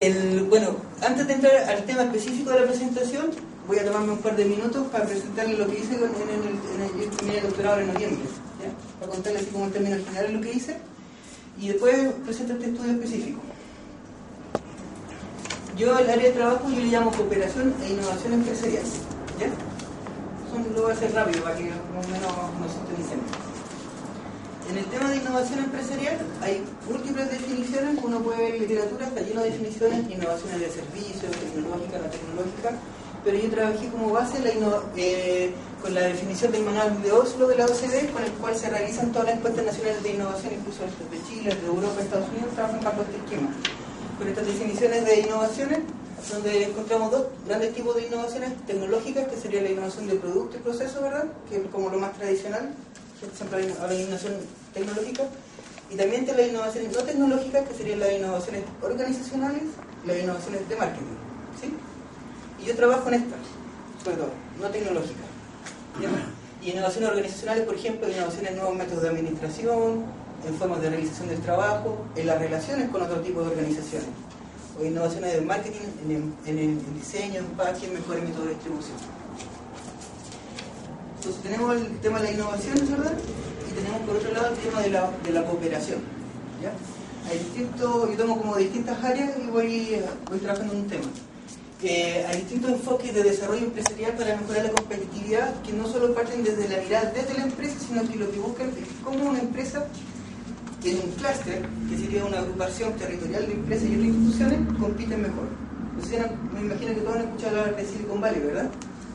Bueno, antes de entrar al tema específico de la presentación, voy a tomarme un par de minutos para presentarles lo que hice en el doctorado en noviembre, ¿ya? Para contarles así como en términos generales lo que hice, y después presento este estudio específico. Yo al área de trabajo yo le llamo cooperación e innovación empresarial, ¿ya? Lo voy a hacer rápido para que más o menos nos sintonicemos. En el tema de innovación empresarial hay múltiples definiciones, uno puede ver en literatura, está lleno de definiciones, innovaciones de servicios, tecnológica, no tecnológica, pero yo trabajé como base con la definición del manual de Oslo de la OCDE, con el cual se realizan todas las encuestas nacionales de innovación, incluso de Chile, de Europa, Estados Unidos, trabajan bajo este esquema. Con estas definiciones de innovaciones, donde encontramos dos grandes tipos de innovaciones tecnológicas, que sería la innovación de producto y proceso, ¿verdad? Que es como lo más tradicional, siempre habla de innovación tecnológica, y también de las innovaciones no tecnológicas, que serían las innovaciones organizacionales y las innovaciones de marketing, ¿sí? Y yo trabajo en estas, sobre todo, no tecnológicas, ¿ya? Y innovaciones organizacionales, por ejemplo, innovaciones en nuevos métodos de administración, en formas de realización del trabajo, en las relaciones con otro tipo de organizaciones, o innovaciones de marketing en el diseño, empaque, mejores métodos de distribución. Entonces tenemos el tema de la innovación, ¿verdad? Y tenemos por otro lado el tema de la cooperación, ¿ya? Yo tomo como distintas áreas y voy trabajando en un tema. Hay distintos enfoques de desarrollo empresarial para mejorar la competitividad, que no solo parten desde la mirada desde la empresa, sino que lo que buscan es cómo una empresa en un clúster, que sería una agrupación territorial de empresas y otras instituciones, compiten mejor. Entonces, me imagino que todos han escuchado hablar de Silicon Valley, ¿verdad?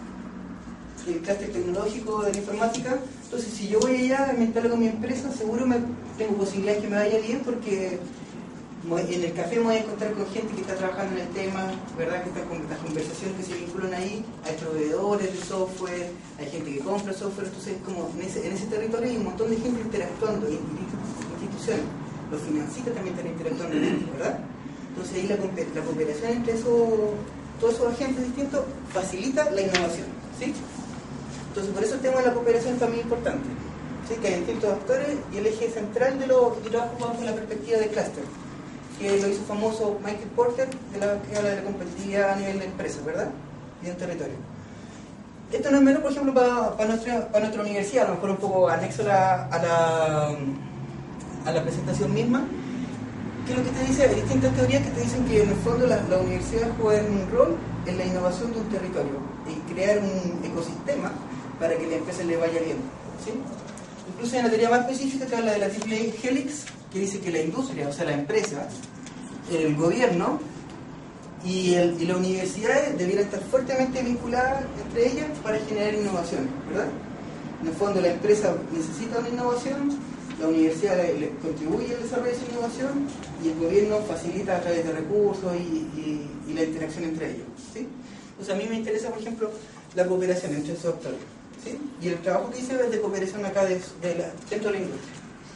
El clúster tecnológico de la informática. Entonces, si yo voy allá a inventarlo con mi empresa, seguro tengo posibilidades que me vaya bien, porque en el café me voy a encontrar con gente que está trabajando en el tema, ¿verdad? Que está con las conversaciones que se vinculan ahí, hay proveedores de software, hay gente que compra software, entonces como en ese territorio hay un montón de gente interactuando, instituciones, los financistas también están interactuando, ¿verdad? Entonces ahí la cooperación entre todos esos agentes distintos facilita la innovación, ¿sí? Entonces por eso el tema de la cooperación es también importante, ¿sí? Que hay distintos actores y el eje central de lo que trabajo bajo la perspectiva de clúster, que lo hizo famoso Michael Porter, que habla de la competitividad a nivel de empresas, ¿verdad? Y de un territorio. Esto no es menos, por ejemplo, para nuestra universidad, a lo mejor un poco anexo a la presentación misma, que lo que te dice, hay distintas teorías que te dicen que en el fondo la universidad juega un rol en la innovación de un territorio y crear un ecosistema para que la empresa le vaya bien, ¿sí? Incluso hay una teoría más específica que habla de la triple helix, que dice que la industria, o sea la empresa, el gobierno y la universidad debieran estar fuertemente vinculadas entre ellas para generar innovación, ¿verdad? En el fondo la empresa necesita una innovación, la universidad le contribuye al desarrollo de esa innovación y el gobierno facilita a través de recursos y la interacción entre ellos, ¿sí? Entonces a mí me interesa, por ejemplo, la cooperación entre esos actores, ¿sí? Y el trabajo que hice es de cooperación acá dentro de la industria.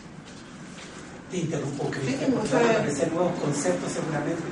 Te interrumpo, que sí, aparecer nuevos conceptos seguramente.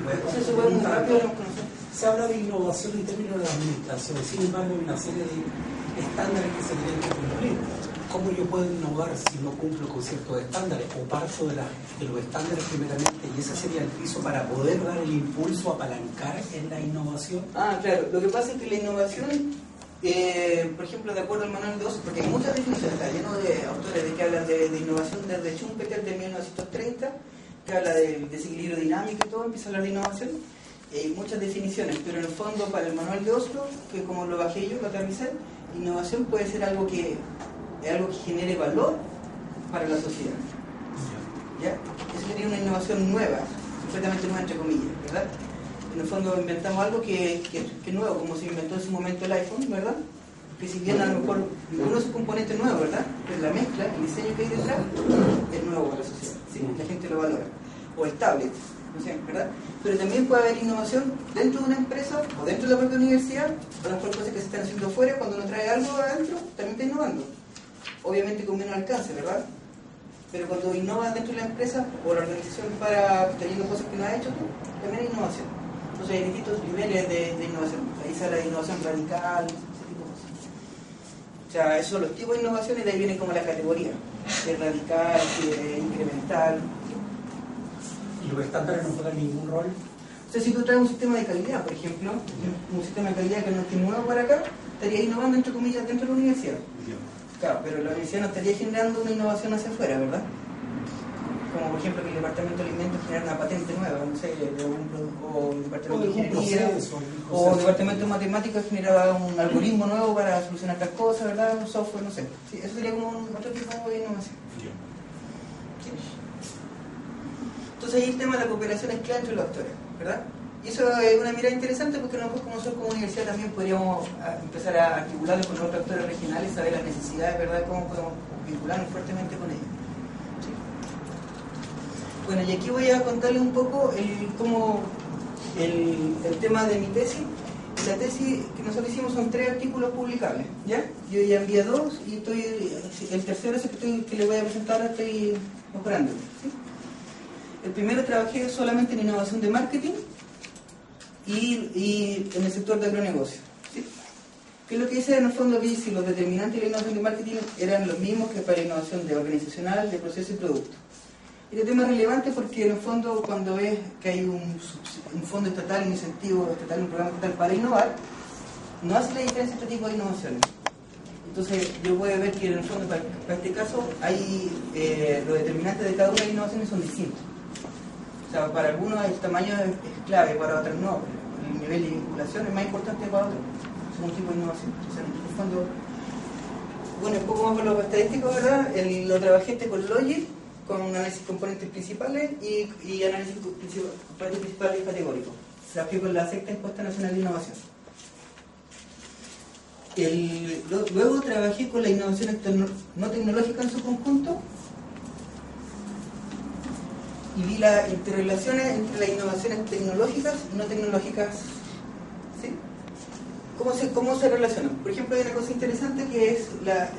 Se habla de innovación en términos de la administración, sin embargo hay una serie de estándares que se tienen que cumplir. ¿Cómo yo puedo innovar si no cumplo con ciertos estándares? O parto de los estándares primeramente, y ese sería el piso para poder dar el impulso, apalancar en la innovación. Claro, lo que pasa es que la innovación, por ejemplo, de acuerdo al manual de Oslo, porque hay muchas definiciones, está lleno de autores que hablan de innovación desde Schumpeter de 1930, que habla de desequilibrio dinámico y todo, empieza a hablar de innovación. Hay muchas definiciones, pero en el fondo para el manual de Oslo, que como lo bajé yo, lo aterricé, innovación puede ser algo que genere valor para la sociedad, ¿ya? Eso sería una innovación nueva, completamente nueva entre comillas, ¿verdad? En el fondo inventamos algo que es nuevo, como se inventó en su momento el iPhone, ¿verdad? Que si bien a lo mejor uno es un componente nuevo, ¿verdad? Pero la mezcla, el diseño que hay detrás es nuevo para la sociedad, ¿sí? La gente lo valora. O el tablet, no sé, ¿verdad? Pero también puede haber innovación dentro de una empresa o dentro de la propia universidad, o las cosas que se están haciendo afuera, cuando uno trae algo adentro, también está innovando. Obviamente con menos alcance, ¿verdad? Pero cuando innovas dentro de la empresa o la organización para trayendo cosas que no has hecho tú, también hay innovación. Entonces hay distintos niveles de innovación. Ahí sale la innovación radical, ese tipo de cosas. O sea, esos son los tipos de innovación y de ahí viene como la categoría. Que es radical, que es incremental. ¿Y los estándares no juegan ningún rol? Entonces, si tú traes un sistema de calidad, por ejemplo, un sistema de calidad que no esté nuevo para acá, estaría innovando, entre comillas, dentro de la universidad. Claro, pero la universidad no estaría generando una innovación hacia afuera, ¿verdad? Como por ejemplo que el departamento de alimentos genera una patente nueva, no sé, o el departamento de ingeniería, o el departamento de matemáticas genera un algoritmo nuevo para solucionar las cosas, ¿verdad? Un software, no sé. Sí, eso sería como otro tipo de innovación. Sí. Entonces ahí el tema de la cooperación es clave entre los actores, ¿verdad? Y eso es una mirada interesante porque nosotros como universidad también podríamos empezar a articularlo con los otros actores regionales, saber las necesidades, ¿verdad? Cómo podemos vincularnos fuertemente con ellos. ¿Sí? Bueno, y aquí voy a contarles un poco el tema de mi tesis. La tesis que nosotros hicimos son 3 artículos publicables, ¿ya? Yo ya envié 2 y el tercero es el que les voy a presentar, ahora estoy mejorando, ¿sí? El primero trabajé solamente en innovación de marketing y en el sector de agronegocio, ¿sí? ¿Qué es lo que dice en el fondo? Que si los determinantes de la innovación de marketing eran los mismos que para la innovación de organizacional, de proceso y producto. Este tema es relevante porque en el fondo cuando ves que hay un fondo estatal, un incentivo estatal, un programa estatal para innovar, no hace la diferencia este tipo de innovaciones. Entonces yo voy a ver que en el fondo para este caso hay los determinantes de cada una de las innovaciones son distintos. O sea, para algunos el tamaño es clave, para otros no. El nivel de vinculación es más importante para otros. Es un tipo de innovación. O sea, en el fondo, bueno, un poco más con los estadísticos, ¿verdad? Lo trabajé con Logic, con análisis de componentes principales y análisis de componentes principales y categóricos. Trabajé con la sexta encuesta nacional de innovación. Luego trabajé con las innovaciones no tecnológicas en su conjunto y vi las interrelaciones entre las innovaciones tecnológicas y no tecnológicas, ¿sí? ¿Cómo se relacionan? Por ejemplo, hay una cosa interesante que es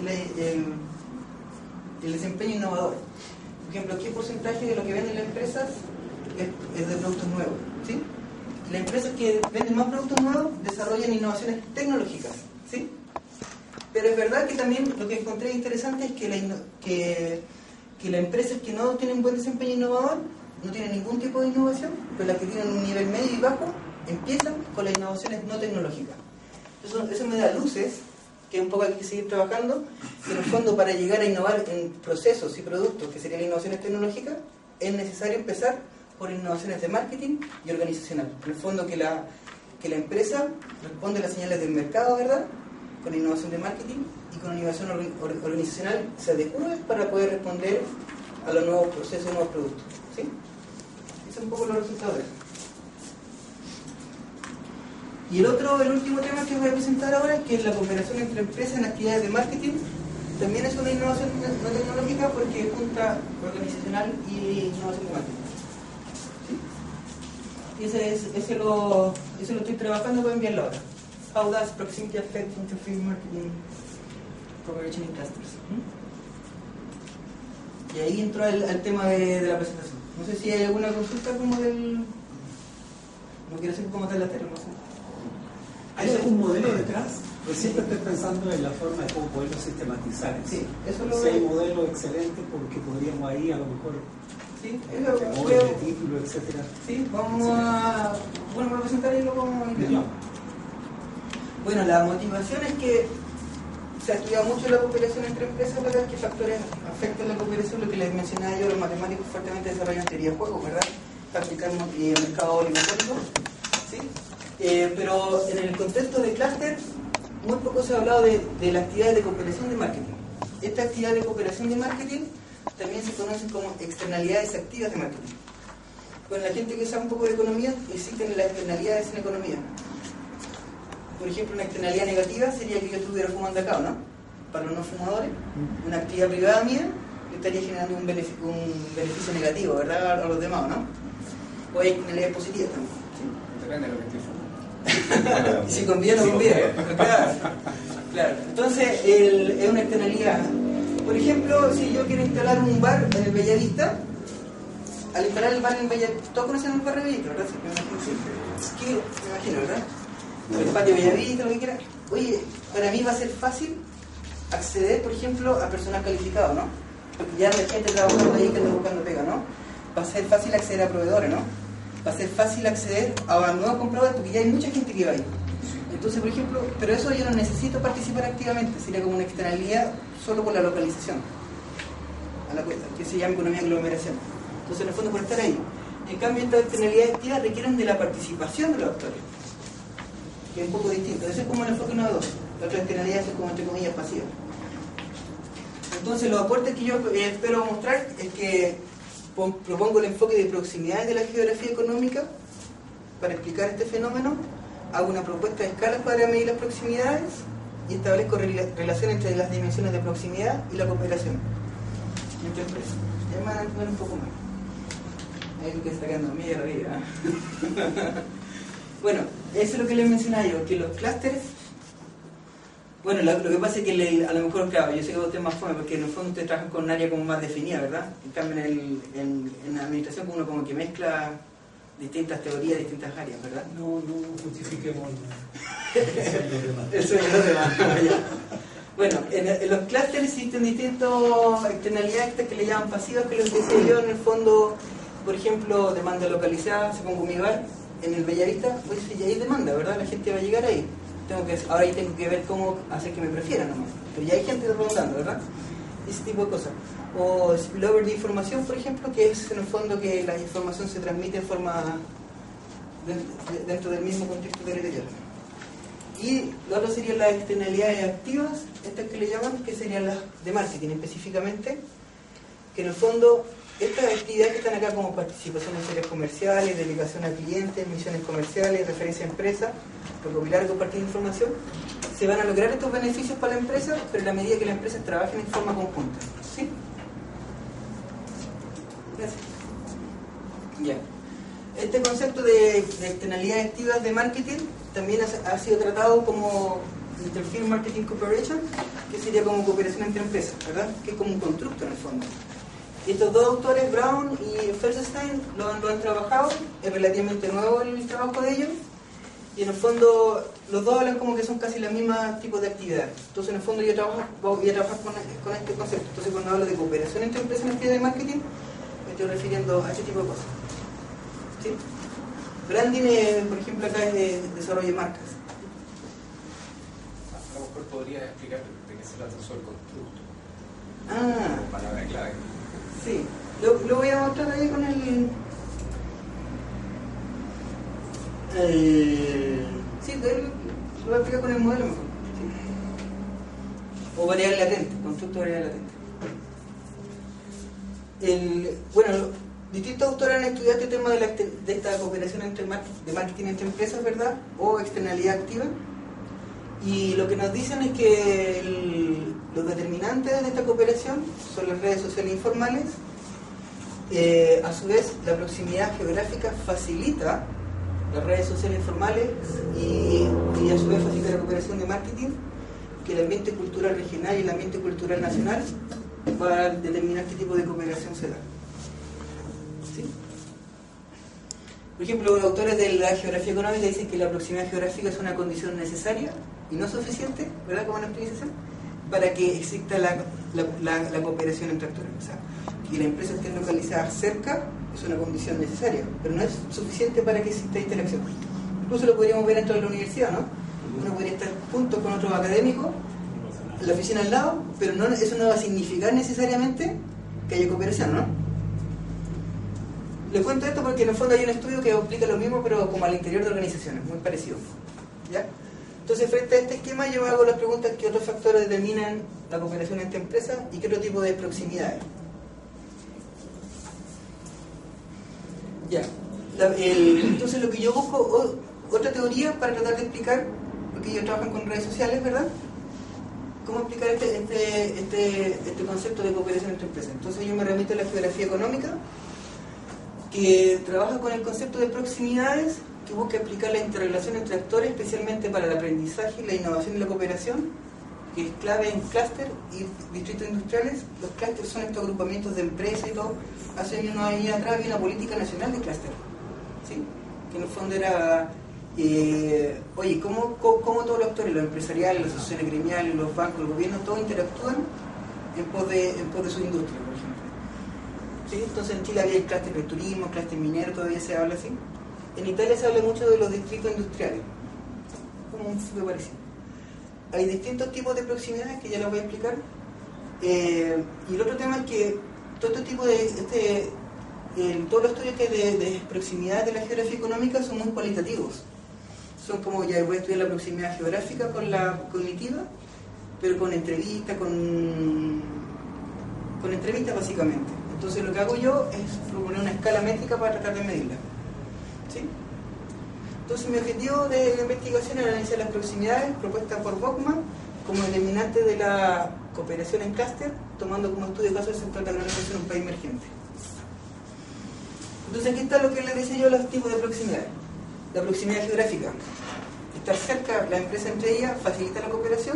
el desempeño innovador. Por ejemplo, ¿qué porcentaje de lo que venden las empresas es de productos nuevos? ¿Sí? Las empresas que venden más productos nuevos desarrollan innovaciones tecnológicas, ¿sí? Pero es verdad que también lo que encontré interesante es que las empresas que no tienen buen desempeño innovador no tienen ningún tipo de innovación, pero las que tienen un nivel medio y bajo empiezan con las innovaciones no tecnológicas. Eso me da luces, que un poco hay que seguir trabajando, que en el fondo para llegar a innovar en procesos y productos, que serían innovaciones tecnológicas, es necesario empezar por innovaciones de marketing y organizacional. En el fondo que la empresa responde a las señales del mercado, ¿verdad? Con innovación de marketing y con innovación organizacional se adecue para poder responder a los nuevos procesos y nuevos productos, ¿sí? Esos son un poco los resultados de eso. Y el último tema que voy a presentar ahora, que es la cooperación entre empresas en actividades de marketing, también es una innovación no tecnológica porque junta organizacional y innovación de marketing. ¿Sí? Y ese lo estoy trabajando, voy a enviarlo ahora. How does proximity affect interfield marketing cooperation in clusters? Y ahí entró al tema de la presentación. No sé si hay alguna consulta como del... No quiero decir cómo está la tele, no sé. ¿Hay algún modelo detrás? Pues siempre estoy pensando en la forma de cómo poderlo sistematizar. Sí, eso lo si hay un modelo excelente, porque podríamos ahí a lo mejor sí, el título, etcétera. Sí, vamos a presentar y luego vamos a ir. Bueno, la motivación es que se ha estudiado mucho la cooperación entre empresas, ¿verdad? ¿Qué factores afectan la cooperación? Lo que les mencionaba yo, los matemáticos fuertemente desarrollan teoría de juegos, ¿verdad? Para aplicar mercado oligopólico, ¿sí? Pero en el contexto de clúster, muy poco se ha hablado de las actividades de cooperación de marketing. Esta actividad de cooperación de marketing también se conocen como externalidades activas de marketing. Bueno, la gente que sabe un poco de economía, existen las externalidades en economía. Por ejemplo, una externalidad negativa sería que yo estuviera fumando acá, ¿no? Para los no fumadores, una actividad privada mía estaría generando un beneficio negativo, ¿verdad? A los demás, ¿no? O hay externalidades positivas también. ¿Sí? Depende de lo que estoy fumando. Y si conviene o no conviene. Claro. Entonces, es una externalidad. Por ejemplo, si yo quiero instalar un bar en el Bellavista, al instalar el bar en el Bellavista, ¿todos conocen el bar de Bellavista, verdad? Sí, me imagino, ¿verdad? El patio Bellavista, lo que quiera. Oye, para mí va a ser fácil acceder, por ejemplo, a personal calificado, ¿no? Porque ya hay gente trabajando ahí que anda buscando pega, ¿no? Va a ser fácil acceder a proveedores, ¿no? va a ser fácil acceder a nuevos compradores porque ya hay mucha gente que va ahí. Entonces, por ejemplo, pero eso yo no necesito participar activamente, sería como una externalidad solo por la localización, que se llama economía de aglomeración. Entonces, en el fondo, por estar ahí. En cambio, estas externalidades activas requieren de la participación de los actores, que es un poco distinto. Ese es como el enfoque novedoso. La otra externalidad es como, entre comillas, pasiva. Entonces, los aportes que yo espero mostrar es que propongo el enfoque de proximidades de la geografía económica para explicar este fenómeno. Hago una propuesta de escalas para medir las proximidades y establezco relación entre las dimensiones de proximidad y la cooperación entre empresas. Ya me van a entender un poco más. Ahí lo que está quedando medio arriba. Bueno, eso es lo que les mencionaba yo, que los clústeres. Bueno, lo que pasa es que a lo mejor, claro, yo sé que usted es más fome porque en el fondo ustedes trabajan con un área como más definida, ¿verdad? En cambio, en la administración uno como que mezcla distintas teorías, distintas áreas, ¿verdad? No justifiquemos. Eso es lo demás. Bueno, en los clústeres existen distintas externalidades que le llaman pasivas, que lo que decía yo en el fondo, por ejemplo, demanda localizada, se pongo mi bar, en el Bellavista, pues ya hay demanda, ¿verdad? La gente va a llegar ahí. Ahora ahí tengo que ver cómo hacer que me prefieran nomás. Pero ya hay gente rondando, ¿verdad? Ese tipo de cosas. O spillover de información, por ejemplo, que es en el fondo que la información se transmite en forma dentro del mismo contexto territorial. Y lo otro serían las externalidades activas, estas que le llaman, que serían las de marketing específicamente, que en el fondo estas actividades que están acá como participación en series comerciales, delegación a clientes, misiones comerciales, referencia a empresas, recopilar y compartir información, se van a lograr estos beneficios para la empresa, pero en la medida que las empresas trabajen en forma conjunta. ¿Sí? Gracias. Ya. Este concepto de externalidades activas de marketing también ha sido tratado como Interfield Marketing Cooperation, que sería como cooperación entre empresas, ¿verdad? Que es como un constructo en el fondo. Y estos dos autores, Brown y Felsenstein, lo han trabajado, es relativamente nuevo el trabajo de ellos, y en el fondo los dos hablan como que son casi los mismos tipos de actividades. Entonces en el fondo yo voy a trabajar con este concepto. Entonces cuando hablo de cooperación entre empresas en actividades de marketing, me estoy refiriendo a este tipo de cosas. ¿Sí? Branding, por ejemplo, acá es de desarrollo de marcas. A lo mejor podría explicar de qué se trata eso el constructo. Palabra clave. Sí, lo voy a mostrar ahí con el... Sí, lo voy a explicar con el modelo mejor. Sí. O variable latente, constructo variable latente. Bueno, distintos autores han estudiado este tema de esta cooperación de marketing entre empresas, ¿verdad? O externalidad activa. Y lo que nos dicen es que los determinantes de esta cooperación son las redes sociales informales. A su vez, la proximidad geográfica facilita las redes sociales informales y a su vez facilita la cooperación de marketing, que el ambiente cultural regional y el ambiente cultural nacional va a determinar qué tipo de cooperación se da. ¿Sí? Por ejemplo, los autores de la geografía económica dicen que la proximidad geográfica es una condición necesaria y no suficiente, ¿verdad? Como una explicación, para que exista la cooperación entre actores. O sea, que la empresa esté localizada cerca es una condición necesaria, pero no es suficiente para que exista interacción. Incluso lo podríamos ver dentro de la universidad, ¿no? Uno podría estar junto con otro académico en la oficina al lado, pero eso no va a significar necesariamente que haya cooperación, ¿no? Les cuento esto porque en el fondo hay un estudio que explica lo mismo, pero como al interior de organizaciones, muy parecido. ¿Ya? Entonces, frente a este esquema, yo hago las preguntas: ¿qué otros factores determinan la cooperación entre empresas y qué otro tipo de proximidades? Ya. Entonces, lo que yo busco, otra teoría para tratar de explicar, porque ellos trabajan con redes sociales, ¿verdad? ¿Cómo explicar este concepto de cooperación entre empresas? Entonces, yo me remito a la geografía económica, que trabaja con el concepto de proximidades, que busca explicar la interrelación entre actores, especialmente para el aprendizaje, la innovación y la cooperación, que es clave en clúster y distritos industriales. Los clústeres son estos agrupamientos de empresas y todo. Hace unos años atrás había una política nacional de clúster, ¿sí? Que en el fondo era, oye, ¿cómo todos los actores, los empresariales, las asociaciones gremiales, los bancos, el gobierno, todos interactúan en pos de su industria, por ejemplo? ¿sí? Entonces en Chile había el clúster del turismo, el clúster minero, todavía se habla así. En Italia se habla mucho de los distritos industriales, como un sitio parecido. Hay distintos tipos de proximidades que ya les voy a explicar. Y el otro tema es que todo este tipo de todos los estudios que de proximidad de la geografía económica son muy cualitativos. Son como, ya voy a estudiar la proximidad geográfica con la cognitiva, pero con entrevistas, con entrevistas básicamente. Entonces lo que hago yo es proponer una escala métrica para tratar de medirla, ¿sí? Entonces mi objetivo de la investigación era analizar las proximidades propuestas por Bockman como determinante de la cooperación en clúster, tomando como estudio caso el sector de agronegocio en un país emergente. Entonces aquí está lo que les decía yo, los tipos de proximidad. La proximidad geográfica. Estar cerca, la empresa entre ellas, facilita la cooperación.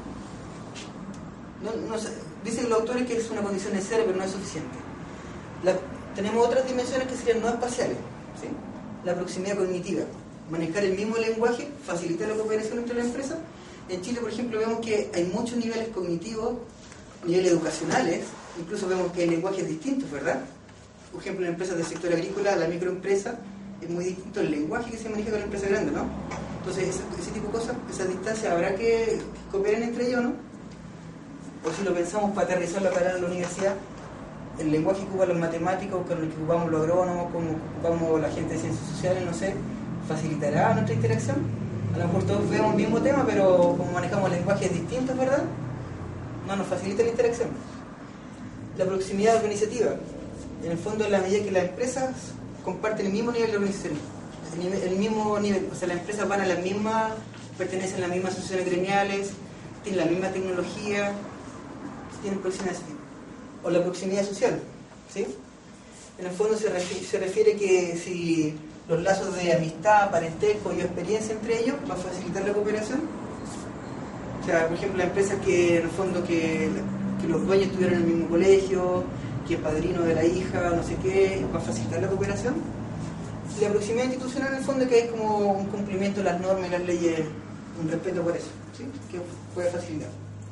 No sé, dicen los autores que es una condición necesaria, pero no es suficiente. Tenemos otras dimensiones que serían no espaciales, ¿sí? La proximidad cognitiva. Manejar el mismo lenguaje facilita la cooperación entre las empresas. En Chile, por ejemplo, vemos que hay muchos niveles cognitivos, niveles educacionales, incluso vemos que hay lenguajes distintos, ¿verdad? Por ejemplo, en empresas del sector agrícola, la microempresa, es muy distinto el lenguaje que se maneja con la empresa grande, ¿no? Entonces, ese tipo de cosas, esas distancias, ¿habrá que cooperen entre ellos o no? O si lo pensamos para aterrizarlo para la universidad, el lenguaje que ocupan los matemáticos, con el que ocupamos los agrónomos, como ocupamos la gente de ciencias sociales, no sé, ¿facilitará nuestra interacción? A lo mejor todos vemos el mismo tema, pero como manejamos lenguajes distintos, ¿verdad? No nos facilita la interacción. La proximidad organizativa. En el fondo, en la medida que las empresas comparten el mismo nivel de organización, el mismo nivel, o sea, las empresas van a las mismas, pertenecen a las mismas asociaciones gremiales, tienen la misma tecnología, tienen proximidad. O la proximidad social, ¿sí? En el fondo se refiere que si los lazos de amistad, parentesco y experiencia entre ellos va a facilitar la cooperación. O sea, por ejemplo, la empresa que en el fondo que los dueños estuvieron en el mismo colegio, que es padrino de la hija, no sé qué, va a facilitar la cooperación. Y la proximidad institucional en el fondo que es como un cumplimiento de las normas y las leyes, un respeto por eso, ¿sí? Que puede facilitar.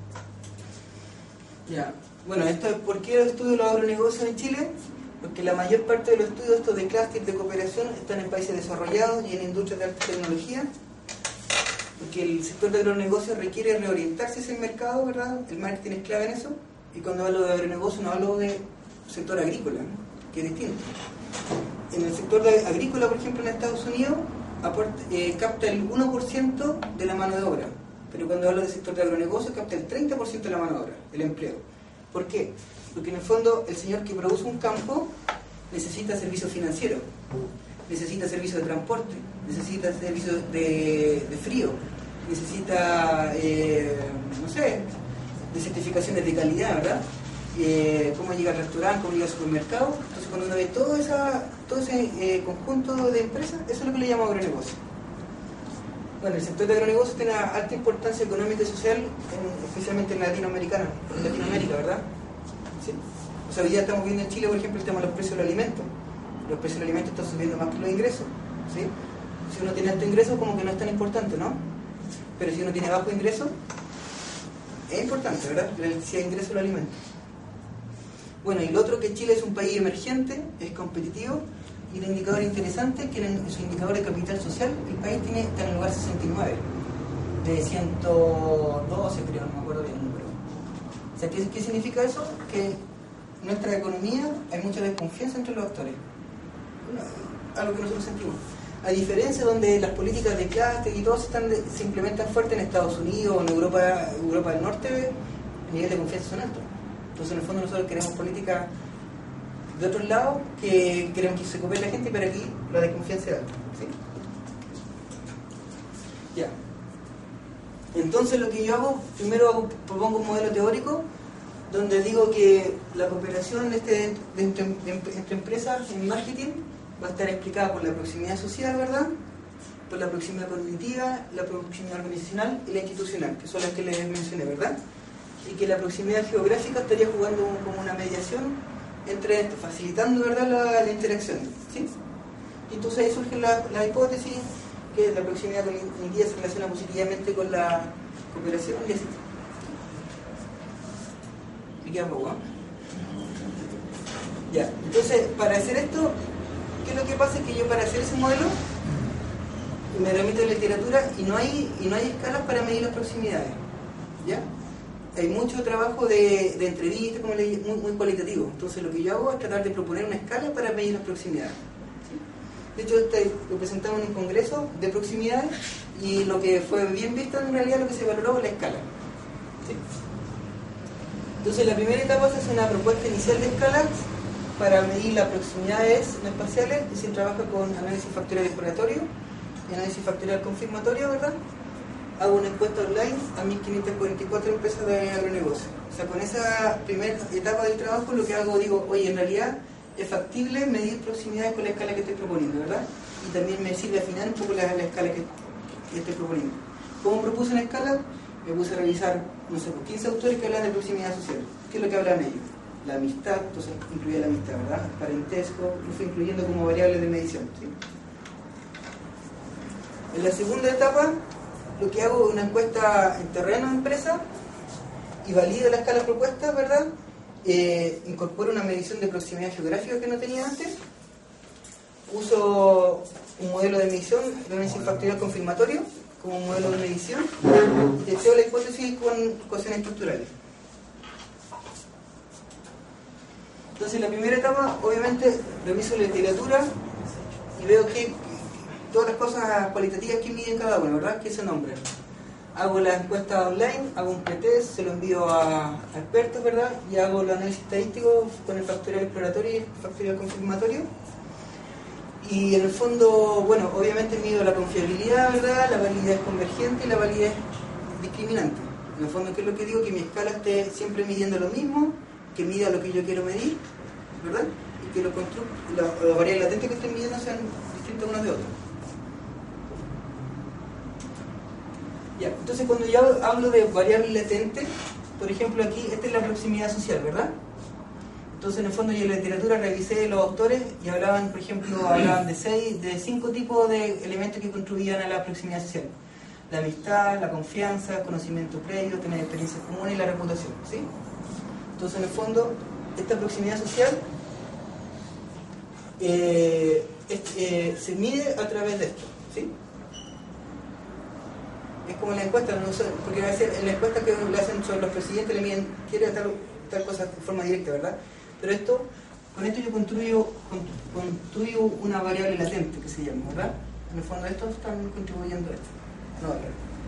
Ya. Bueno, esto es por qué estudio los agronegocios en Chile, porque la mayor parte de los estudios estos de clúster de cooperación están en países desarrollados y en industrias de alta tecnología, porque el sector de agronegocios requiere reorientarse hacia el mercado, ¿verdad? El marketing es clave en eso, y cuando hablo de agronegocio no hablo de sector agrícola, ¿no? Que es distinto. En el sector agrícola, por ejemplo, en Estados Unidos, capta el 1% de la mano de obra, pero cuando hablo del sector de agronegocios capta el 30% de la mano de obra, el empleo. ¿Por qué? Porque en el fondo el señor que produce un campo necesita servicios financieros, necesita servicios de transporte, necesita servicios de frío, necesita, no sé, de certificaciones de calidad, ¿verdad? Cómo llega al restaurante, cómo llega al supermercado. Entonces cuando uno ve todo ese conjunto de empresas, eso es lo que le llamamos agronegocio. Bueno, el sector de agronegocios tiene una alta importancia económica y social, especialmente en Latinoamérica, ¿verdad? ¿Sí? O sea, hoy día estamos viendo en Chile, por ejemplo, el tema de los precios de los alimentos. Los precios de los alimentos están subiendo más que los ingresos, ¿sí? Si uno tiene alto ingreso, como que no es tan importante, ¿no? Pero si uno tiene bajo ingreso, es importante, ¿verdad? La necesidad de ingreso de los alimentos. Bueno, y lo otro que Chile es un país emergente, es competitivo, y un indicador interesante que en su indicador de capital social el país está en el lugar 69 de 112, creo, no me acuerdo bien el número. O sea, ¿qué significa eso? Que en nuestra economía hay mucha desconfianza entre los actores, algo que nosotros sentimos, a diferencia donde las políticas de clúster y todo se implementan fuerte en Estados Unidos o en Europa del Norte, el nivel de confianza son altos. Entonces en el fondo nosotros queremos políticas de otros lados que queremos que se coopere la gente, pero aquí la desconfianza es alta, ¿sí? Ya. Entonces lo que yo hago, primero propongo un modelo teórico donde digo que la cooperación entre empresas en marketing va a estar explicada por la proximidad social, ¿verdad? Por la proximidad cognitiva, la proximidad organizacional y la institucional, que son las que les mencioné, ¿verdad? Y que la proximidad geográfica estaría jugando como una mediación entre esto, facilitando, ¿verdad?, la interacción, ¿sí? Y entonces ahí surge la hipótesis que la proximidad cognitiva se relaciona positivamente con la cooperación y así. Me queda poco, ¿eh? Ya, entonces, para hacer esto, ¿qué es lo que pasa? Es que yo para hacer ese modelo me remito a la literatura y no hay escalas para medir las proximidades, ¿ya? Hay mucho trabajo de entrevista, como le dije, muy cualitativo. Entonces lo que yo hago es tratar de proponer una escala para medir las proximidades, ¿sí? De hecho, lo presentamos en un congreso de proximidades y lo que fue bien visto en realidad, lo que se valoró, la escala, ¿sí? Entonces la primera etapa se hace una propuesta inicial de escalas para medir las proximidades no espaciales y se trabaja con análisis factorial exploratorio y análisis factorial confirmatorio, ¿verdad? Hago una encuesta online a 1544 empresas de agronegocio. O sea, con esa primera etapa del trabajo lo que hago, digo, oye, en realidad es factible medir proximidades con la escala que estoy proponiendo, ¿verdad? Y también me sirve afinar un poco la escala que estoy proponiendo. ¿Cómo propuse una escala? Me puse a revisar, no sé, 15 autores que hablan de proximidad social. ¿Qué es lo que hablan ellos? La amistad, entonces incluía la amistad, ¿verdad? Parentesco, lo fui incluyendo como variables de medición, ¿sí? En la segunda etapa, lo que hago es una encuesta en terreno de empresa y valido la escala propuesta, ¿verdad? Incorporo una medición de proximidad geográfica que no tenía antes. Uso un modelo de medición de análisis factorial confirmatorio como modelo de medición y testeo la hipótesis con ecuaciones estructurales. Entonces, en la primera etapa, obviamente, reviso la literatura y veo que todas las cosas cualitativas que miden cada uno, ¿verdad? Que se nombran. Hago la encuesta online, hago un pretest, se lo envío a expertos, ¿verdad? Y hago el análisis estadístico con el factorial exploratorio y el factorial confirmatorio. Y en el fondo, bueno, obviamente mido la confiabilidad, ¿verdad? La validez convergente y la validez discriminante. En el fondo, ¿qué es lo que digo? Que mi escala esté siempre midiendo lo mismo, que mida lo que yo quiero medir, ¿verdad? Y que las variables latentes que estoy midiendo sean distintas unas de otras. Ya, entonces cuando yo hablo de variable latente, por ejemplo aquí, esta es la proximidad social, ¿verdad? Entonces en el fondo yo en la literatura revisé los autores y hablaban, por ejemplo, de 5 tipos de elementos que contribuían a la proximidad social. La amistad, la confianza, el conocimiento previo, tener experiencias comunes y la reputación, ¿sí? Entonces en el fondo, esta proximidad social se mide a través de esto, ¿sí? Es como la encuesta, no sé, porque a veces en la encuesta que le hacen sobre los presidentes le miden, quiere tal cosa de forma directa, ¿verdad? Pero con esto yo construyo una variable latente que se llama, ¿verdad? En el fondo estos están contribuyendo a esto, no a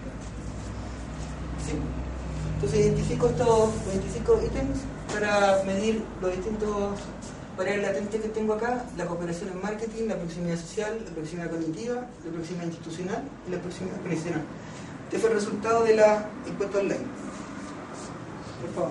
¿sí? Entonces identifico estos 25 ítems para medir los distintos variables latentes que tengo acá: la cooperación en marketing, la proximidad social, la proximidad cognitiva, la proximidad institucional y la proximidad organizacional. Este fue el resultado de la encuesta online. Por favor.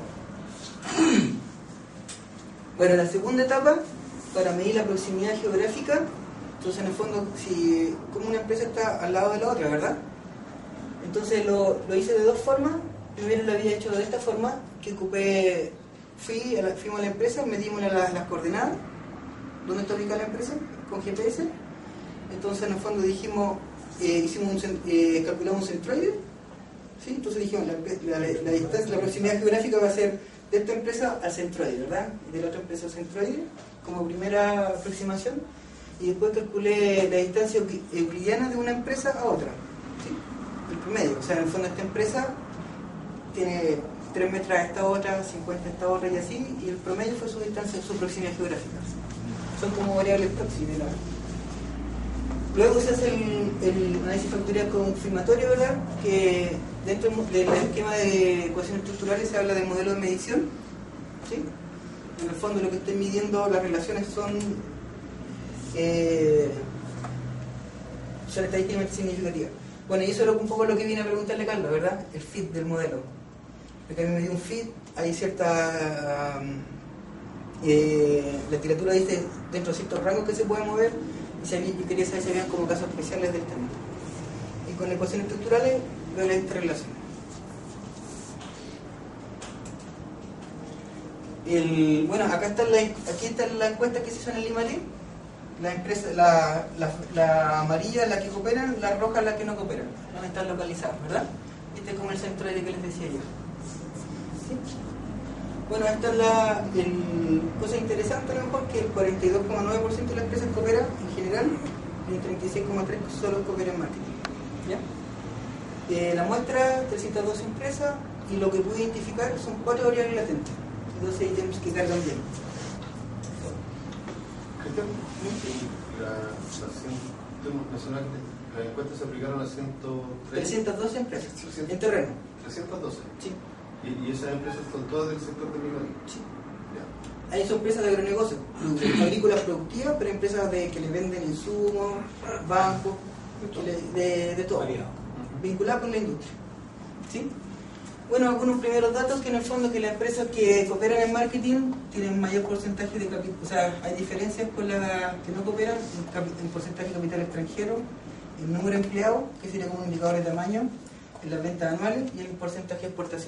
Bueno, la segunda etapa, para medir la proximidad geográfica, entonces en el fondo, como una empresa está al lado de la otra, ¿verdad? Entonces lo hice de dos formas. Primero lo había hecho de esta forma, que fuimos a la empresa, medimos las coordenadas, dónde está ubicada la empresa, con GPS. Entonces en el fondo dijimos, calculamos un centroide, ¿sí? Entonces dijimos, la distancia, la proximidad geográfica va a ser de esta empresa al centroide, ¿verdad? Y de la otra empresa al centroide, como primera aproximación. Y después calculé la distancia euclidiana de una empresa a otra, ¿sí? El promedio, o sea, en el fondo esta empresa tiene 3 metros a esta otra, 50 a esta otra y así, y el promedio fue su distancia, su proximidad geográfica. Son como variables proximidad. Luego se hace el análisis factorial confirmatorio, ¿verdad? Que dentro del esquema de ecuaciones estructurales se habla de modelo de medición, ¿sí? En el fondo lo que estoy midiendo, las relaciones son estadísticamente significativas. Bueno, y eso es un poco lo que viene a preguntarle Carlos, ¿verdad? El fit del modelo. Porque a mí me dio un fit, hay cierta... la literatura dice dentro de ciertos rangos que se pueden mover, y yo quería saber si habían como casos especiales del tema. Y con las ecuaciones estructurales veo esta relación. Bueno, aquí está la encuesta que se hizo en el IMALI. La empresa, la amarilla es la que cooperan, la roja es la que no cooperan, donde están localizadas, ¿verdad? Este es como el centro de que les decía yo. ¿Sí? Bueno, esta es la cosa interesante a lo mejor, que el 42,9% de las empresas que operan en general y el 36,3% solo que operan en marketing. ¿Ya? La muestra, 312 empresas, y lo que pude identificar son 4 variables latentes y 12 ítems que cargan bien. Las encuestas se aplicaron a 312 empresas en terreno. 312. Sí. ¿Y esas empresas son todas del sector de minería? Sí. Ya. Ahí son empresas de agronegocio, agrícolas productivas, pero empresas que le venden insumos, bancos, de todo, vinculadas con la industria. ¿Sí? Bueno, algunos primeros datos que en el fondo que las empresas que cooperan en marketing tienen mayor porcentaje de capital, o sea, hay diferencias con las que no cooperan en porcentaje de capital extranjero, en número de empleados, que sería como un indicador de tamaño, en las ventas anuales y en el porcentaje de exportación.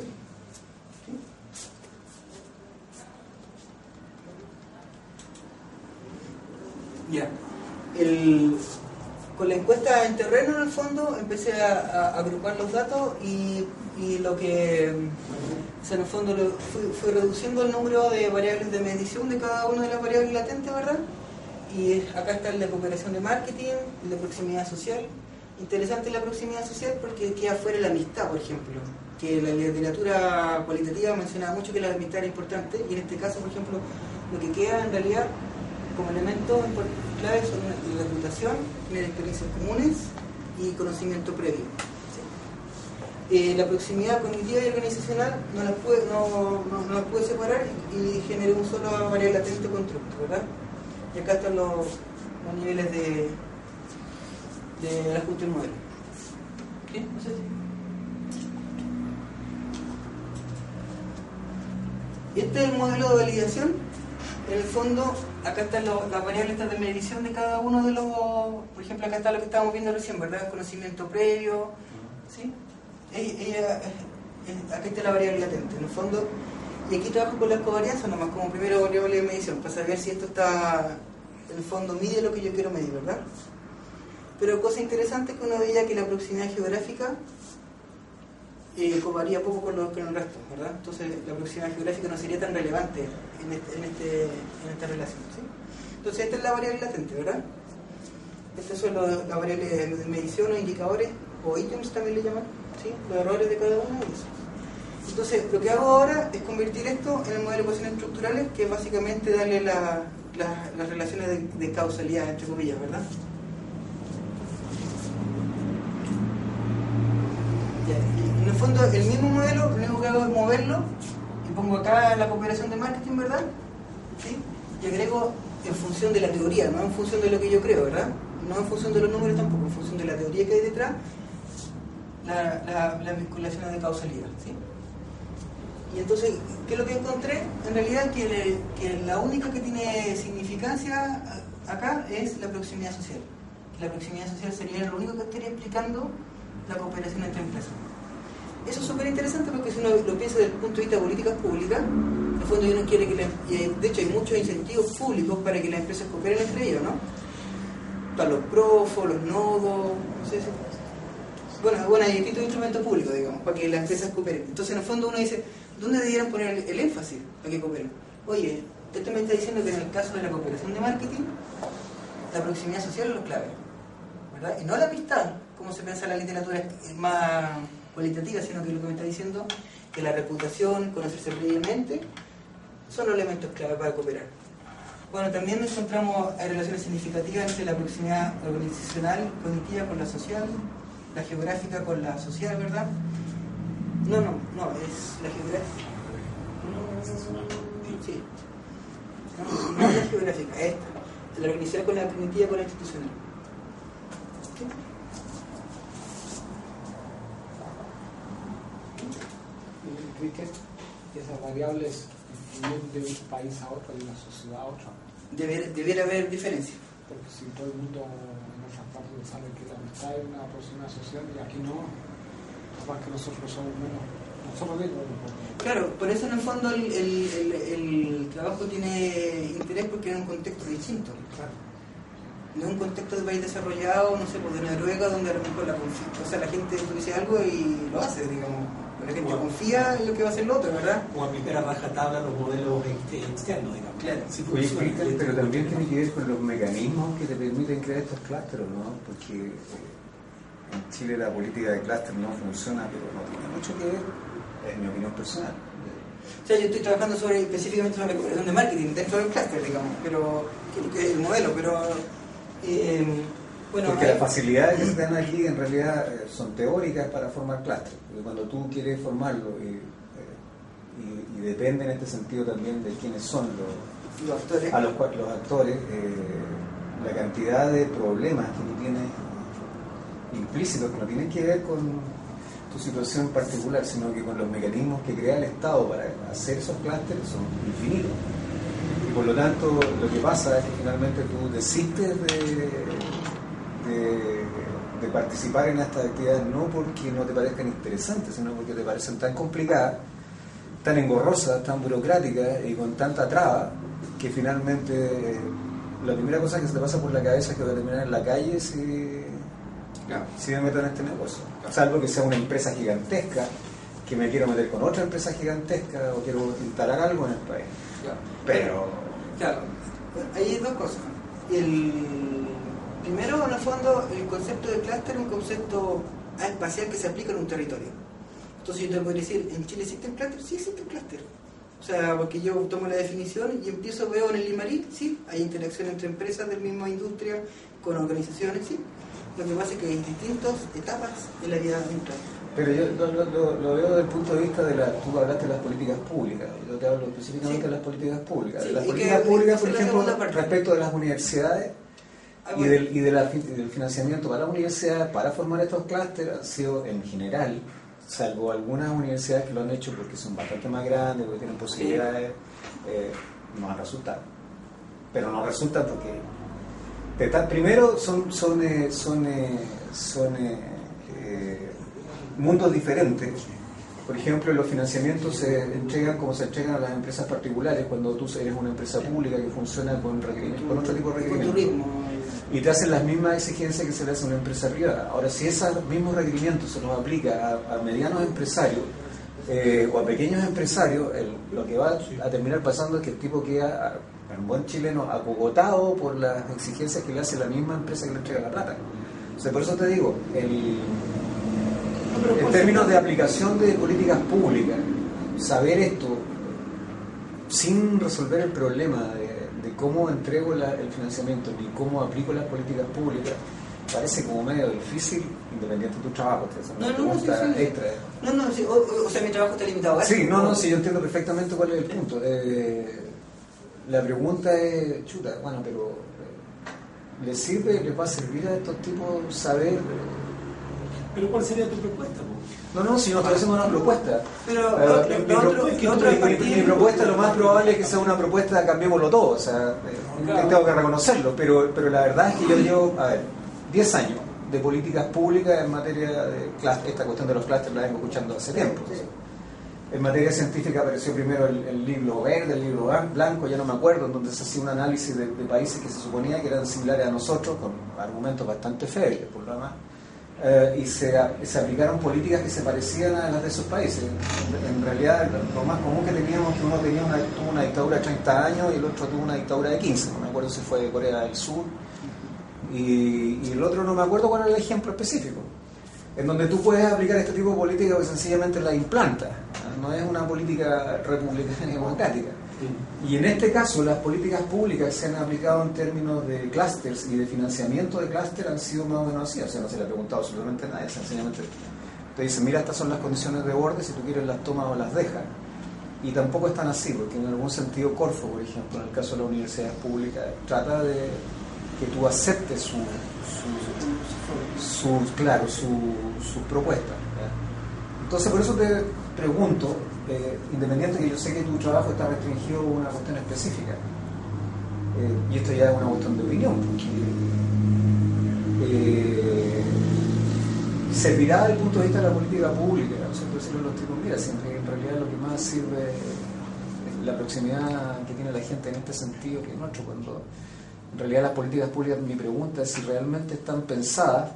Ya. Con la encuesta en terreno, en el fondo, empecé a agrupar los datos y lo que, o sea, en el fondo, fui reduciendo el número de variables de medición de cada una de las variables latentes, ¿verdad? Y acá está el de cooperación de marketing, el de proximidad social. Interesante la proximidad social porque queda fuera la amistad, por ejemplo, que la literatura cualitativa mencionaba mucho que la amistad era importante, y en este caso, por ejemplo, lo que queda en realidad como elementos claves son la reputación, tener experiencias comunes y conocimiento previo. ¿Sí? La proximidad cognitiva y organizacional no las pude separar y generé un solo variable latente constructo, ¿verdad? Y acá están los niveles de ajuste del modelo. ¿Sí? No sé si... Este es el modelo de validación. En el fondo, acá están las variables de medición de cada uno de los... Por ejemplo, acá está lo que estábamos viendo recién, ¿verdad? Conocimiento previo, ¿sí? Aquí está la variable latente, en el fondo. Y aquí trabajo con las covarianzas nomás, como primera variable de medición, para saber si esto está... En el fondo mide lo que yo quiero medir, ¿verdad? Pero cosa interesante es que uno veía que la proximidad geográfica varía poco con el resto, ¿verdad? Entonces la proximidad geográfica no sería tan relevante en esta relación, ¿sí? Entonces esta es la variable latente, ¿verdad? Estas son las variables de medición o indicadores, o ítems también le llaman, ¿sí? Los errores de cada uno de esos. Entonces lo que hago ahora es convertir esto en el modelo de ecuaciones estructurales, que es básicamente darle las relaciones de causalidad, entre comillas, ¿verdad? En el fondo, el mismo modelo, lo único que hago es moverlo y pongo acá la cooperación de marketing, ¿verdad? ¿Sí? Y agrego en función de la teoría, no en función de lo que yo creo, ¿verdad? No en función de los números tampoco, en función de la teoría que hay detrás, las vinculaciones de causalidad, ¿sí? Y entonces, ¿qué es lo que encontré? En realidad que la única que tiene significancia acá es la proximidad social. La proximidad social sería lo único que estaría explicando la cooperación entre empresas. Eso es súper interesante porque si uno lo piensa desde el punto de vista de políticas públicas, en el fondo uno quiere que de hecho hay muchos incentivos públicos para que las empresas cooperen entre ellos, ¿no? Están los profos, los nodos, no sé si... Bueno, hay distintos instrumentos públicos, digamos, para que las empresas cooperen. Entonces en el fondo uno dice, ¿dónde debieran poner el énfasis para que cooperen? Oye, esto me está diciendo que en el caso de la cooperación de marketing, la proximidad social es lo clave, ¿verdad? Y no la amistad, como se piensa en la literatura más cualitativa, sino que lo que me está diciendo que la reputación, conocerse previamente, son los elementos clave para cooperar. Bueno, también encontramos hay relaciones significativas entre la proximidad organizacional, cognitiva con la social, la geográfica con la social, ¿verdad? No, es la geográfica. Sí. No es la geográfica, esta. La organización con la cognitiva con la institucional. ¿Sí? Enrique, esas variables influyen de un país a otro, de una sociedad a otra. Debiera haber diferencia. Porque si todo el mundo en otras partes sabe que la amistad es una proximidad social y aquí no, capaz que nosotros somos menos. Nosotros mismos. Claro, por eso en el fondo el trabajo tiene interés porque es un contexto distinto. Claro. no es un contexto de país desarrollado, no sé, pues de Noruega, donde a lo mejor la gente tú dice algo y lo hace, digamos. La gente confía en lo que va a hacer el otro, ¿verdad? O aplicar a rajatabla los modelos externos, digamos. Claro. Sí, Oye, funciona. Cristian, pero también tiene que ver con los mecanismos que te permiten crear estos clústeres, ¿no? Porque en Chile la política de clúster no funciona, pero no tiene mucho que ver, en mi opinión personal. O sea, yo estoy trabajando específicamente sobre la cooperación de marketing dentro del clúster, digamos, pero que es el modelo, pero bueno, porque las facilidades que se dan aquí en realidad son teóricas para formar clúster, porque cuando tú quieres formarlo y depende en este sentido también de quiénes son los actores, los actores, la cantidad de problemas que tú tienes implícitos que no tienen que ver con tu situación particular, sino que con los mecanismos que crea el Estado para hacer esos clústeres son infinitos. Y por lo tanto, lo que pasa es que finalmente tú desistes de participar en estas actividades no porque no te parezcan interesantes, sino porque te parecen tan complicadas, tan engorrosas, tan burocráticas y con tanta traba que finalmente la primera cosa que se te pasa por la cabeza es que voy a terminar en la calle si me meto en este negocio. Salvo que sea una empresa gigantesca, que me quiero meter con otra empresa gigantesca o quiero instalar algo en el país. Pero... Claro, ahí hay dos cosas. Primero, en el fondo, el concepto de clúster es un concepto espacial que se aplica en un territorio. Entonces yo te podría decir, ¿en Chile existe un clúster? Sí, existe un clúster. O sea, porque yo tomo la definición y veo en el Limarí, sí, hay interacción entre empresas de la misma industria, con organizaciones, sí. Lo que pasa es que hay distintas etapas de la vida dentro. Pero yo lo veo desde el punto de vista tú hablaste de las políticas públicas, yo te hablo específicamente de las políticas públicas. Sí, de las políticas públicas, por ejemplo, parte. respecto de las universidades y del financiamiento para las universidades, para formar estos clústeres, han sido en general, salvo algunas universidades que lo han hecho porque son bastante más grandes, porque tienen posibilidades, no han resultado. Pero no resultan porque... primero son mundos diferentes. Por ejemplo, los financiamientos se entregan como se entregan a las empresas particulares cuando tú eres una empresa pública que funciona con otro tipo de requerimientos. Y te hacen las mismas exigencias que se le hace a una empresa privada. Ahora, si esos mismos requerimientos se los aplica a medianos empresarios o a pequeños empresarios, lo que va a terminar pasando es que el tipo queda, en buen chileno, acogotado por las exigencias que le hace la misma empresa que le entrega la plata. O sea, por eso te digo, en términos de aplicación de políticas públicas, saber esto sin resolver el problema de cómo entrego el financiamiento ni cómo aplico las políticas públicas parece como medio difícil, independiente de tu trabajo. O sea, mi trabajo está limitado a eso. Sí, yo entiendo perfectamente cuál es el punto. La pregunta es, bueno, pero ¿les va a servir a estos tipos saber? ¿Pero cuál sería tu propuesta? Si no estoy haciendo una propuesta. Pero mi propuesta lo más probable es que sea una propuesta de cambiémoslo todo, o sea, tengo que reconocerlo, pero la verdad es que yo llevo, 10 años de políticas públicas en materia de esta cuestión de los clústeres la vengo escuchando hace tiempo. Sí. En materia científica apareció primero el libro verde, el libro blanco, ya no me acuerdo, en donde se hacía un análisis de países que se suponía que eran similares a nosotros, con argumentos bastante febles, por lo demás. Y se aplicaron políticas que se parecían a las de esos países. En realidad, lo más común que teníamos es que uno tuvo una dictadura de 30 años y el otro tuvo una dictadura de 15. No me acuerdo si fue de Corea del Sur. Y el otro no me acuerdo cuál era el ejemplo específico. En donde tú puedes aplicar este tipo de política que sencillamente la implanta. No es una política republicana y democrática. Y en este caso, las políticas públicas que se han aplicado en términos de clústeres y de financiamiento de clústeres han sido más o menos así. O sea, no se le ha preguntado absolutamente a nadie. Sencillamente te dicen, mira, estas son las condiciones de borde, si tú quieres las tomas o las dejas. Y tampoco es tan así, porque en algún sentido Corfo, por ejemplo, en el caso de las universidades públicas, trata de que tú aceptes sus propuestas. Entonces, por eso te pregunto, independiente que yo sé que tu trabajo está restringido a una cuestión específica, y esto ya es una cuestión de opinión, porque servirá desde el punto de vista de la política pública, ¿no? Siempre decirlo a los tipos, mira, siempre en realidad lo que más sirve es la proximidad que tiene la gente en este sentido, que es nuestro, cuando En realidad las políticas públicas, mi pregunta es si realmente están pensadas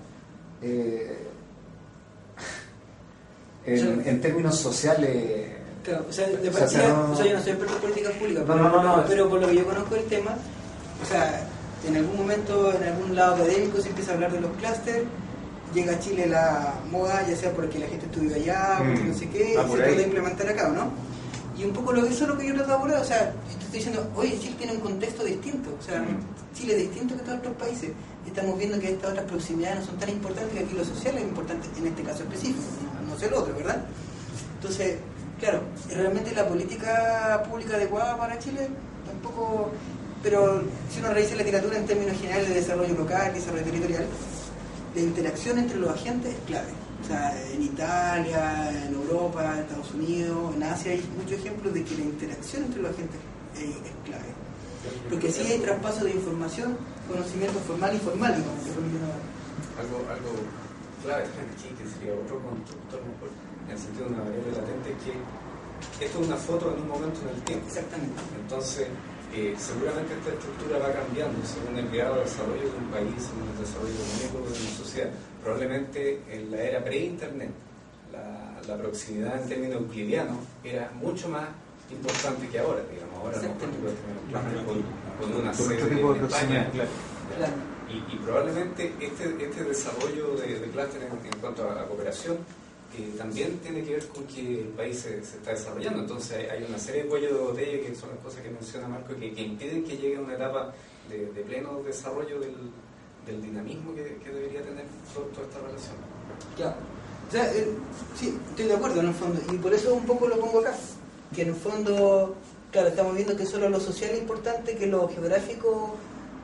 en términos sociales. Claro, o sea, de O sea, partida, no- o sea, yo no soy experto en políticas públicas, No. pero por lo que yo conozco del tema, o sea, en algún momento, en algún lado académico se empieza a hablar de los clústeres, llega a Chile la moda, ya sea porque la gente estudió allá, porque no sé qué, Ah, y por se ahí. trata de implementar acá, ¿no? Y un poco eso es lo que yo trato de abordar, o sea, yo te estoy diciendo, oye, Chile tiene un contexto distinto, o sea, Chile es distinto que todos otros países, estamos viendo que estas otras proximidades no son tan importantes, que aquí lo social es importante en este caso específico, no sé lo otro, ¿verdad? Entonces, claro, realmente la política pública adecuada para Chile tampoco, pero si uno revisa la literatura en términos generales de desarrollo local, desarrollo territorial, la interacción entre los agentes es clave. O sea, en Italia, en Europa, en Estados Unidos, en Asia hay muchos ejemplos de que la interacción entre los agentes es clave. Porque sí hay traspaso de información, conocimiento formal y informal, digamos, que es lo que yo- Algo clave aquí, que sería otro constructor mejor, en el sentido de una variable latente, es que esto es una foto en un momento en el tiempo. Exactamente. Entonces, seguramente esta estructura va cambiando según el grado de desarrollo de un país, según el desarrollo económico de una sociedad. Probablemente en la era pre-internet, la proximidad en términos euclidianos era mucho más importante que ahora, digamos. Ahora a lo mejor tú puedes tener un clúster con una Por sede otro tipo de en España. proximidad, claro. Claro. Y probablemente este desarrollo de clúster en cuanto a cooperación también tiene que ver con que el país se está desarrollando. Entonces hay una serie de cuellos de botella que son las cosas que menciona Marco que impiden que llegue a una etapa de pleno desarrollo del dinamismo que debería tener toda esta relación. Claro. O sea, sí, estoy de acuerdo en el fondo, y por eso un poco lo pongo acá, que en el fondo, claro, estamos viendo que solo lo social es importante, que lo geográfico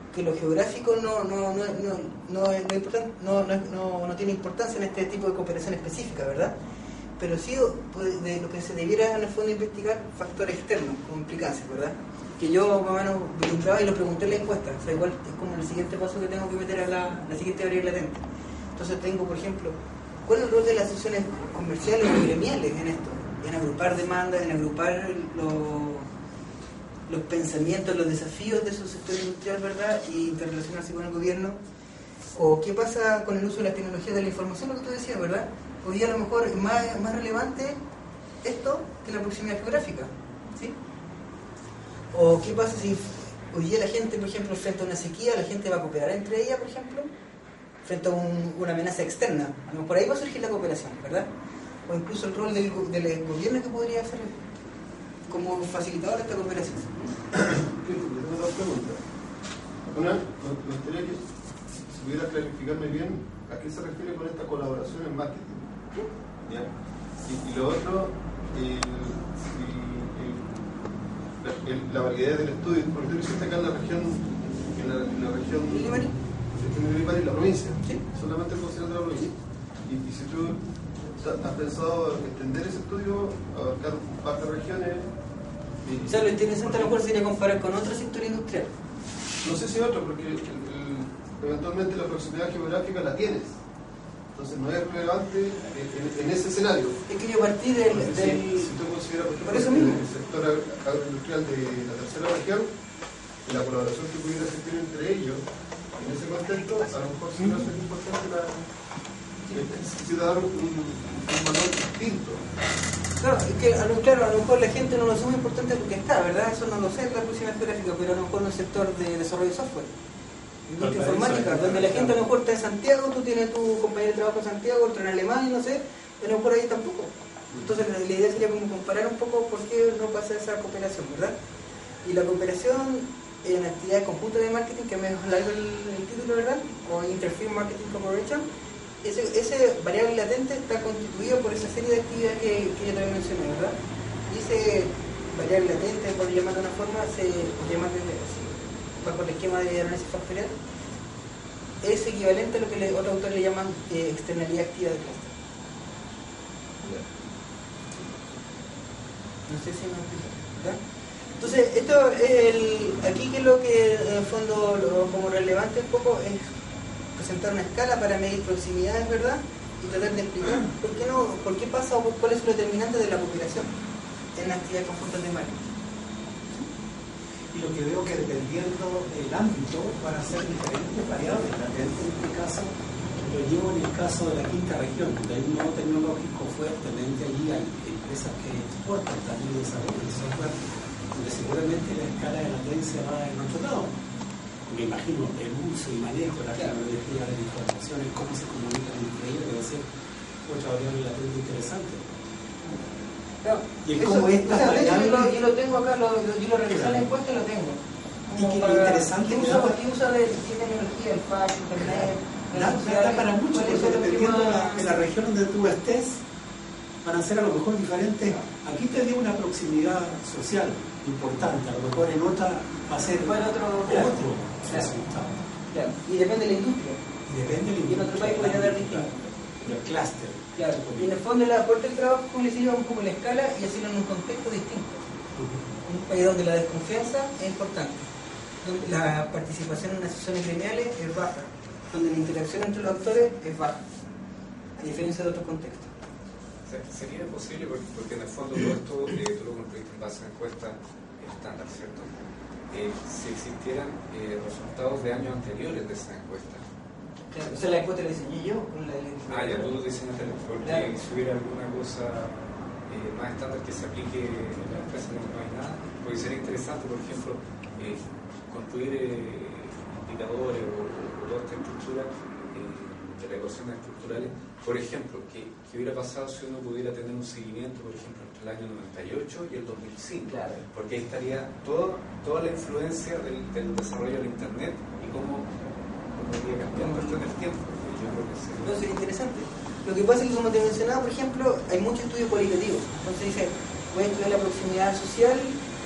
no tiene importancia en este tipo de cooperación específica, ¿verdad? Pero sí pues, de lo que se debiera en el fondo investigar factores externos, como implicancias, ¿verdad? Que yo más o menos vislumbraba y lo pregunté en la encuesta, o sea, igual es como el siguiente paso que tengo que meter a la siguiente variable latente. Entonces tengo, por ejemplo, ¿cuál es el rol de las asociaciones comerciales o gremiales en esto? En agrupar demandas, en agrupar los pensamientos, los desafíos de su sector industrial, ¿verdad? Y interrelacionarse con el gobierno. ¿O qué pasa con el uso de las tecnologías de la información, lo que tú decías, ¿verdad? Hoy día a lo mejor es más relevante esto que la proximidad geográfica, ¿sí? ¿O qué pasa si hoy día la gente, por ejemplo, frente a una sequía, la gente va a cooperar entre ella, por ejemplo? Frente a una amenaza externa, a lo mejor ahí va a surgir la cooperación, ¿verdad? O incluso el rol del gobierno que podría hacer como facilitador de esta cooperación. Tengo dos preguntas. Una, me gustaría que si pudiera clarificarme bien a qué se refiere con esta colaboración en marketing. ¿Ya? Y lo otro, la validez del estudio, porque tú lo hiciste acá en la región, Limarí. en Limarí, la provincia, Sí. solamente considerando la provincia. Y si tú has pensado extender ese estudio, abarcar un par de regiones. O sea, lo interesante a lo mejor sería comparar con otro sector industrial. No sé si otro, porque eventualmente la proximidad geográfica la tienes. Entonces no es relevante en ese escenario. Es que yo partí del... Si tú consideras, por Por eso ejemplo, mismo. el sector agroindustrial de la tercera región, la colaboración que pudiera existir entre ellos, en ese contexto, a lo mejor sí va a ser importante si dar un valor distinto. Claro, es que a lo mejor la gente no lo asume importante porque está, ¿verdad? Eso no lo sé, la proximidad geográfica, pero a lo mejor en el sector de desarrollo de software, industria informática, donde la gente a lo mejor está en Santiago, tú tienes tu compañero de trabajo en Santiago, otro en Alemania, no sé, a lo mejor ahí tampoco. Entonces la idea sería como comparar un poco por qué no pasa esa cooperación, ¿verdad? Y la cooperación en actividades conjuntas de marketing, que me largo el título, ¿verdad? O Interfirm Marketing Corporation. Ese variable latente está constituido por esa serie de actividades que yo también mencioné, ¿verdad? Y ese variable latente, por llamarlo de una forma, bajo el esquema de análisis factorial, es equivalente a lo que otros autores le llaman externalidad activa de clúster. No sé si me explico, ¿verdad? Entonces, esto aquí que es lo que en el fondo como relevante un poco es presentar una escala para medir proximidades, ¿verdad? Y tratar de explicar por qué pasa o cuál es lo determinante de la cooperación en actividades conjuntas de marketing. Y y lo que veo que dependiendo del ámbito van a ser diferentes variables. Latente en este caso lo llevo en el caso de la quinta región, donde hay un nodo tecnológico fuertemente. Allí hay empresas que exportan también y desarrollan el software, donde seguramente la escala de latencia va en otro lado. Me imagino el uso y manejo de la tecnología de la información y cómo se comunican entre ellos debe ser otra variable latente interesante. Claro, y el cómo estas variables... yo lo tengo acá, yo lo revisé en la encuesta y lo tengo. Y que lo interesante ¿Qué usa de tecnología, el fax, internet? Da para mucho, porque dependiendo de la región donde tú estés, van a ser a lo mejor diferentes. Aquí te dio una proximidad social importante, a lo mejor en otra va a ser otro resultado. Claro. Y depende de la industria. Y en otro país podría dar distinto. El clúster. Claro. Y en el fondo el aporte del trabajo, como les digo, un poco la escala y hacerlo en un contexto distinto. Un país donde la desconfianza es importante, donde la participación en las sesiones gremiales es baja, donde la interacción entre los actores es baja, a diferencia de otros contextos. Sería posible, porque en el fondo todo esto tú lo construiste en base a encuestas estándar, ¿cierto? Si existieran resultados de años anteriores de esa encuesta. Claro, o sea, la encuesta la diseñé yo con la ya tú lo diseñaste, porque claro. Si hubiera alguna cosa más estándar que se aplique en la empresa, no hay nada, porque sería interesante, por ejemplo, construir indicadores o toda esta estructura de las ecuaciones estructurales. Por ejemplo, ¿qué hubiera pasado si uno pudiera tener un seguimiento, por ejemplo, entre el año 98 y el 2005? Claro. Porque ahí estaría toda la influencia del desarrollo del Internet y cómo podría cambiar esto en el tiempo. Yo creo que sí. No, sería interesante. Lo que pasa es que, como te mencionaba, por ejemplo, hay mucho estudio cualitativo. Entonces dice, voy a estudiar la proximidad social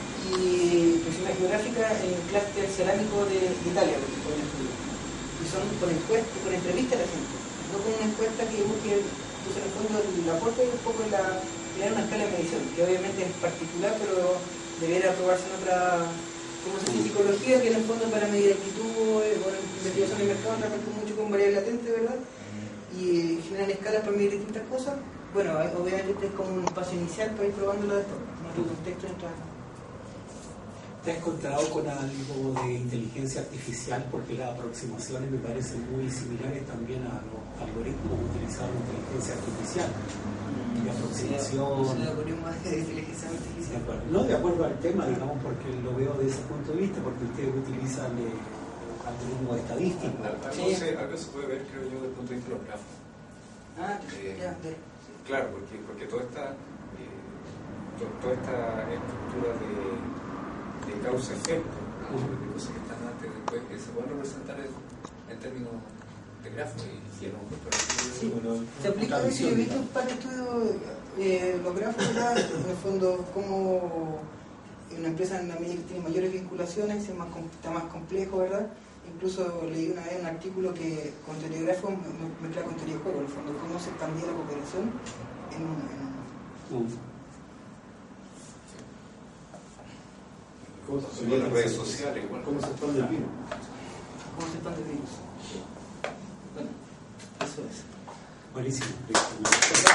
y proximidad geográfica en el clúster cerámico de Italia, por ejemplo. Y son con encuestas, con entrevistas a la gente. No con una encuesta que busque, entonces en el fondo el aporte es un poco crear una escala de medición, que obviamente es particular, pero debería aprobarse en otra, como se dice, psicología, que en el fondo para medir actitud o investigación de mercado, trabajan mucho con variable latente, ¿verdad? Y generan escalas para medir distintas cosas. Bueno, obviamente este es como un paso inicial para ir probándolo después, en otro contexto de trabajo. ¿Te has encontrado con algo de inteligencia artificial? Porque las aproximaciones me parecen muy similares también a los algoritmos utilizados en inteligencia artificial. De aproximación. ¿El algoritmo de inteligencia artificial? No, de acuerdo al tema, digamos, porque lo veo desde ese punto de vista, porque ustedes utilizan algoritmos estadísticos. Algo se puede ver, creo yo, desde el punto de vista de los grafos. Claro, porque toda esta estructura de causa-efecto, de cosas que están antes y después, que se pueden representar en términos de grafos y a lo mejor para se aplica a veces. Yo he visto un par de estudios, los grafos, ¿verdad? En el fondo, como una empresa en la medida que tiene mayores vinculaciones está más complejo, ¿verdad? Incluso leí una vez un artículo que con teoría de grafos mezcla con teoría de juego, en el fondo, cómo se expandía la cooperación ¿Cómo se expande las redes sociales? ¿Cómo se expande el virus? ¿Cómo se expande el virus? Bueno, eso es. Buenísimo.